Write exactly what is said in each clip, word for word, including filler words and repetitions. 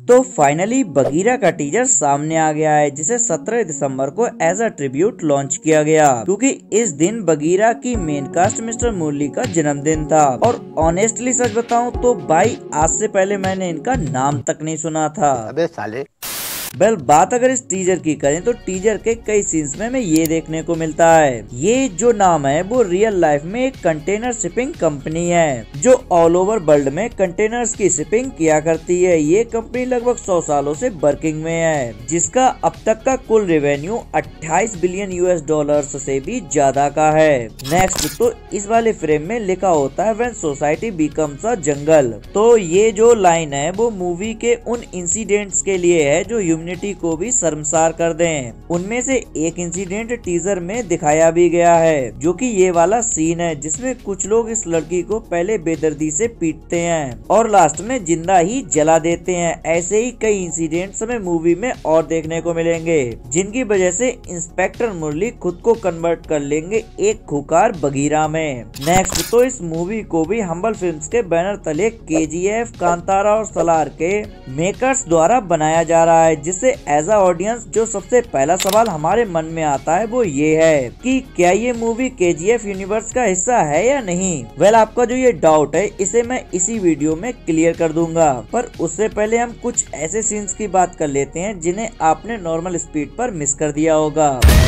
तो finally Bagheera का teaser सामने आ गया है, जिसे सत्रह दिसंबर को एज अ ट्रिब्यूट लॉन्च किया गया, क्योंकि इस दिन बगीरा की मेन कास्ट मिस्टर मुरली का जन्मदिन था। और ऑनेस्टली सच बताऊं तो भाई आज से पहले मैंने इनका नाम तक नहीं सुना था। अबे साले। वेल बात अगर इस टीजर की करें तो टीजर के कई सीन्स में हमें ये देखने को मिलता है, ये जो नाम है वो रियल लाइफ में एक कंटेनर शिपिंग कंपनी है जो ऑल ओवर वर्ल्ड में कंटेनर्स की शिपिंग किया करती है। ये कंपनी लगभग सौ सालों से वर्किंग में है, जिसका अब तक का कुल रेवेन्यू अट्ठाईस बिलियन यूएस डॉलर्स से भी ज्यादा का है। नेक्स्ट तो इस वाले फ्रेम में लिखा होता है when society becomes a jungle. तो ये जो लाइन है वो मूवी के उन इंसिडेंट्स के लिए है जो ह्यूमैनिटी को भी शर्मसार कर दें। उनमें से एक इंसिडेंट टीजर में दिखाया भी गया है, जो कि ये वाला सीन है जिसमें कुछ लोग इस लड़की को पहले बेदर्दी से पीटते हैं और लास्ट में जिंदा ही जला देते हैं। ऐसे ही कई इंसिडेंट्स हमें मूवी में और देखने को मिलेंगे, जिनकी वजह से इंस्पेक्टर मुरली खुद को कन्वर्ट कर लेंगे एक खूंखार बगीरा में। नेक्स्ट तो इस मूवी को भी हम्बल फिल्म्स के बैनर तले केजीएफ, कांतारा और सलार के मेकर्स द्वारा बनाया जा रहा है, जिससे एज अ ऑडियंस जो सबसे पहला सवाल हमारे मन में आता है वो ये है कि क्या ये मूवी केजीएफ यूनिवर्स का हिस्सा है या नहीं। वेल आपका जो ये डाउट है इसे मैं इसी वीडियो में क्लियर कर दूंगा, पर उससे पहले हम कुछ ऐसे सीन्स की बात कर लेते हैं जिन्हें आपने नॉर्मल स्पीड पर मिस कर दिया होगा।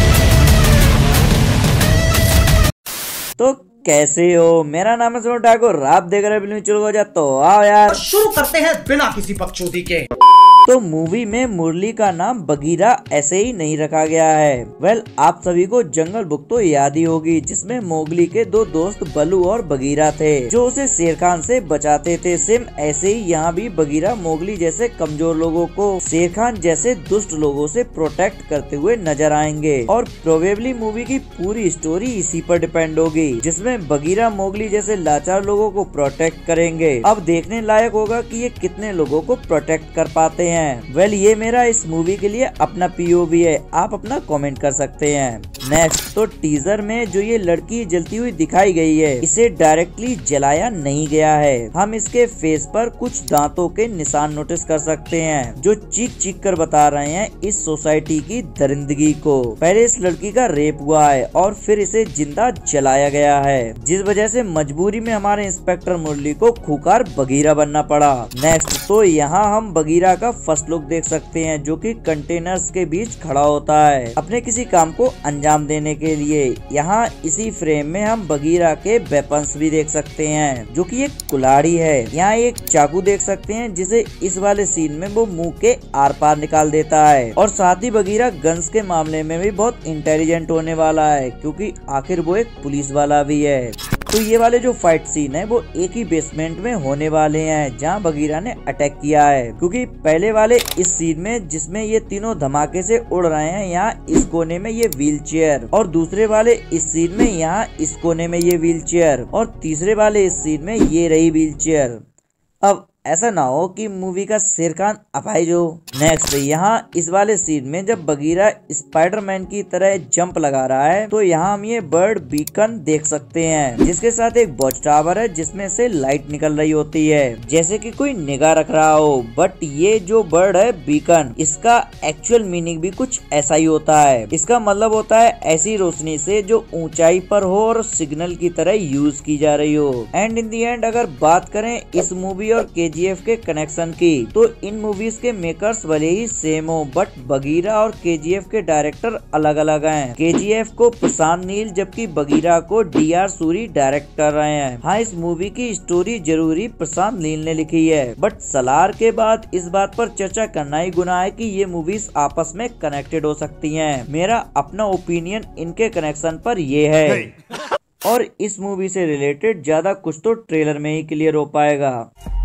तो कैसे हो, मेरा नाम है सुनो ठाकुर, आप देख रहे हैं चलो जा तो आओ यार शुरू करते हैं बिना किसी बकचोदी के। तो मूवी में मुरली का नाम बगीरा ऐसे ही नहीं रखा गया है। वेल आप सभी को जंगल बुक तो याद ही होगी, जिसमें मोगली के दो दोस्त बलू और बगीरा थे जो उसे शेर खान से बचाते थे। सेम ऐसे ही यहाँ भी बगीरा मोगली जैसे कमजोर लोगों को शेर खान जैसे दुष्ट लोगों से प्रोटेक्ट करते हुए नजर आएंगे। और प्रोबेबली मूवी की पूरी स्टोरी इसी पर डिपेंड होगी, जिसमें बगीरा मोगली जैसे लाचार लोगों को प्रोटेक्ट करेंगे। अब देखने लायक होगा कि ये कितने लोगों को प्रोटेक्ट कर पाते हैं। वेल well, ये मेरा इस मूवी के लिए अपना पीओवी है, आप अपना कमेंट कर सकते हैं। नेक्स्ट तो टीजर में जो ये लड़की जलती हुई दिखाई गई है, इसे डायरेक्टली जलाया नहीं गया है। हम इसके फेस पर कुछ दांतों के निशान नोटिस कर सकते हैं जो चीख चीख कर बता रहे हैं इस सोसाइटी की दरिंदगी को। पहले इस लड़की का रेप हुआ है और फिर इसे जिंदा जलाया गया है, जिस वजह से मजबूरी में हमारे इंस्पेक्टर मुरली को खूंखार बगीरा बनना पड़ा। नेक्स्ट तो यहाँ हम बगीरा का फर्स्ट लुक देख सकते हैं, जो कि कंटेनर्स के बीच खड़ा होता है अपने किसी काम को अंजाम देने के लिए। यहाँ इसी फ्रेम में हम बगीरा के वेपन्स भी देख सकते हैं, जो कि एक कुल्हाड़ी है। यहाँ एक चाकू देख सकते हैं जिसे इस वाले सीन में वो मुंह के आर पार निकाल देता है। और साथ ही बगीरा गन्स के मामले में भी बहुत इंटेलिजेंट होने वाला है, क्योंकि आखिर वो एक पुलिस वाला भी है। तो ये वाले जो फाइट सीन है वो एक ही बेसमेंट में होने वाले हैं जहां बगीरा ने अटैक किया है, क्योंकि पहले वाले इस सीन में जिसमें ये तीनों धमाके से उड़ रहे हैं, यहाँ इस कोने में ये व्हील चेयर, और दूसरे वाले इस सीन में यहाँ इस कोने में ये व्हील चेयर, और तीसरे वाले इस सीन में ये रही व्हील चेयर। अब ऐसा ना हो कि मूवी का शेर खान अपाहिज हो। नेक्स्ट यहाँ इस वाले सीन में जब बगीरा स्पाइडरमैन की तरह जंप लगा रहा है, तो यहाँ हम ये बर्ड बीकन देख सकते हैं, जिसके साथ एक वॉच टावर है जिसमें से लाइट निकल रही होती है, जैसे कि कोई निगाह रख रहा हो। बट ये जो बर्ड है बीकन, इसका एक्चुअल मीनिंग भी कुछ ऐसा ही होता है। इसका मतलब होता है ऐसी रोशनी से जो ऊंचाई पर हो और सिग्नल की तरह यूज की जा रही हो। एंड इन दी एंड अगर बात करें इस मूवी और केजीएफ के कनेक्शन की, तो इन मूवीज के मेकर्स भले ही सेम हो, बट बगीरा और केजीएफ के डायरेक्टर अलग अलग हैं। केजीएफ को प्रशांत नील जबकि बगीरा को डी आर सूरी डायरेक्ट कर रहे हैं। हाँ इस मूवी की स्टोरी जरूरी प्रशांत नील ने लिखी है, बट सलार के बाद इस बात पर चर्चा करना ही गुनाह है कि ये मूवीज आपस में कनेक्टेड हो सकती हैं। मेरा अपना ओपिनियन इनके कनेक्शन पर ये है। और इस मूवी से रिलेटेड ज्यादा कुछ तो ट्रेलर में ही क्लियर हो पाएगा।